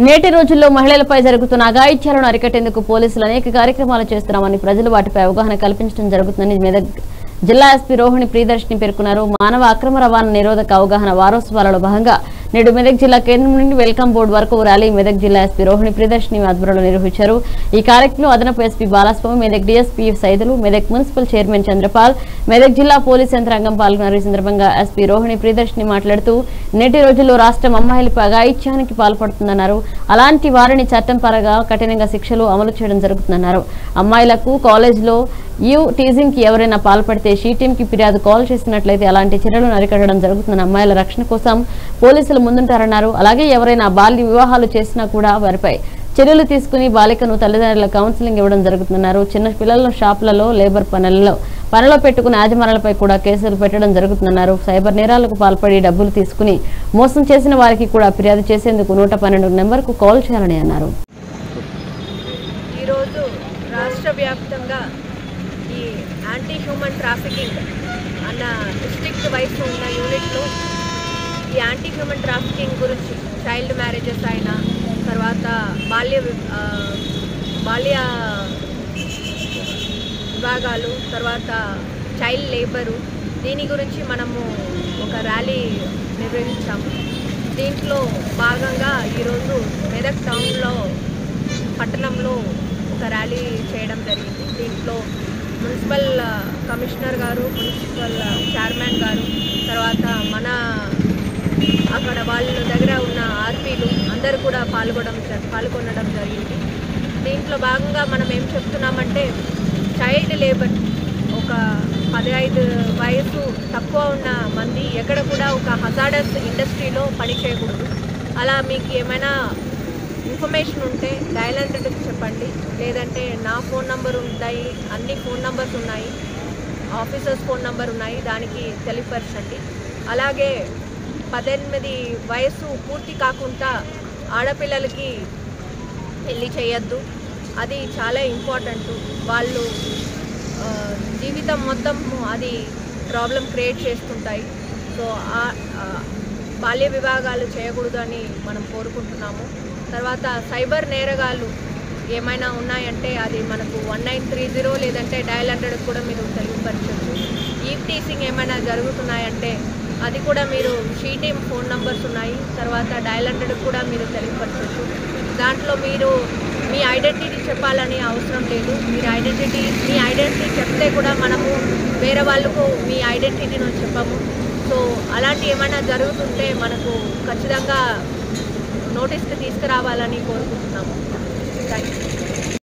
నేటి రోజుల్లో మహిళలపై జరుగుతున్న అఘాయిత్యాలను అరికట్టేందుకు పోలీసులు అనేక కార్యక్రమాలు చేస్తున్నామని ప్రజలు వాటిపై అవగాహన కల్పించడం జరుగుతుందని మెదక్ జిల్లా ఎస్పీ రోహిణి ప్రియదర్శిని పేర్కొన్నారు. మానవ అక్రమ రవాణా నిరోధక అవగాహన వారోత్సవాలలో భాగంగా నేడు మెదక్ జిల్లా కేంద్రం నుండి వెల్కమ్ బోర్డు వరకు ర్యాలీ మెదక్ జిల్లా ఎస్పీ రోహిణి ప్రియదర్శిని ఆధ్వర్యంలో నిర్వహించారు. ఈ కార్యక్రమంలో అదనపు SP Balaswamy, Medak DSP Saidulu, Medak municipal chairman Chandrapal, Medak జిల్లా పోలీస్ యంత్రాంగం పాల్గొన్నారు. ఈ సందర్భంగా ఎస్పీ రోహిణి ప్రియదర్శిని మాట్లాడుతూ నేటి రోజుల్లో రాష్ట్రం అమ్మాయిలపై అఘాయిత్యానికి పాల్పడుతుందన్నారు. అలాంటి వారిని చట్టం పరంగా కఠినంగా శిక్షలు అమలు చేయడం జరుగుతుందన్నారు. అమ్మాయిలకు కాలేజీలో టీజింగ్ కి ఎవరైనా పాల్పడితే షీటీం కి ఫిర్యాదు కాల్ చేసినట్లయితే అలాంటి చర్యలను అరికట్టడం జరుగుతుందని అమ్మాయిల రక్షణ కోసం పోలీసులు ముందుంటారన్నారు. అలాగే ఎవరైనా బాల్య వివాహాలు చేసినా కూడా వారిపై చర్యలు తీసుకుని బాలికను తల్లిదండ్రుల కౌన్సిలింగ్ ఇవ్వడం జరుగుతుందన్నారు. చిన్న పిల్లల షాపులలో లేబర్ పనిలో పెట్టుకుని యాజమాన్యాలపై కూడా కేసులు పెట్టడం జరుగుతుందన్నారు. సైబర్ నేరాలకు పాల్పడి డబ్బులు తీసుకుని మోసం చేసిన వారికి కూడా ఫిర్యాదు చేసేందుకు 112 నెంబర్కు కాల్ చేయాలని అన్నారు. ఈరోజు రాష్ట్ర వ్యాప్తంగా ఈ యాంటీ హ్యూమన్ ట్రాఫికింగ్ అన్న డిస్ట్రిక్ట్ వైస్ ఉన్న యూనిట్లో ఈ యాంటీ హ్యూమన్ ట్రాఫికింగ్ గురించి చైల్డ్ మ్యారేజెస్ అయినా తర్వాత బాల్య విభాగాలు తర్వాత చైల్డ్ లేబరు దీని గురించి మనము ఒక ర్యాలీ నిర్వహించాము. దీంట్లో భాగంగా ఈరోజు మెదక్ టౌన్లో పట్టణంలో ఒక ర్యాలీ చేయడం జరిగింది. దీంట్లో మున్సిపల్ కమిషనర్ గారు, మున్సిపల్ చైర్మన్ గారు, తర్వాత మన అక్కడ వాళ్ళ దగ్గర ఉన్న ఆర్పీలు అందరూ కూడా పాల్గొనడం జరిగింది. దీంట్లో భాగంగా మనం ఏం చెప్తున్నామంటే చైల్డ్ లేబర్ ఒక 15 వయసు తక్కువ ఉన్న మంది ఎక్కడ కూడా ఒక హజార్డస్ ఇండస్ట్రీలో పని చేయకూడదు. అలా మీకు ఏమైనా ఇన్ఫర్మేషన్ ఉంటే డయల్ 100కి చెప్పండి, లేదంటే నా ఫోన్ నంబర్ ఉంటాయి, అన్ని ఫోన్ నంబర్స్ ఉన్నాయి, ఆఫీసర్స్ ఫోన్ నంబర్ ఉన్నాయి, దానికి తెలియపరచండి. అలాగే 18 వయసు పూర్తి కాకుండా ఆడపిల్లలకి పెళ్లి చేయొద్దు, అది చాలా ఇంపార్టెంట్. వాళ్ళు జీవితం మొత్తం అది ప్రాబ్లం క్రియేట్ చేస్తుంటాయి. సో బాల్య వివాహాలు చేయకూడదు అని మనం కోరుకుంటున్నాము. తర్వాత సైబర్ నేరగాళ్ళు ఏమైనా ఉన్నాయంటే అది మనకు 1930 లేదంటే డయల్ 100 కూడా మీరు తెలియపరచవచ్చు. టీసింగ్ ఏమైనా జరుగుతున్నాయంటే అది కూడా మీరు షీటీం ఫోన్ నంబర్స్ ఉన్నాయి, తర్వాత డయల్ 100 కూడా మీరు తెలియపరచవచ్చు. దాంట్లో మీరు మీ ఐడెంటిటీ చెప్పాలని అవసరం లేదు. మీ ఐడెంటిటీ చెప్తే కూడా మనము వేరే వాళ్ళకు మీ ఐడెంటిటీని చెప్పము. సో అలాంటి ఏమైనా జరుగుతుంటే మనకు ఖచ్చితంగా నోటీస్కి తీసుకురావాలని కోరుకుంటున్నాము. Thank you.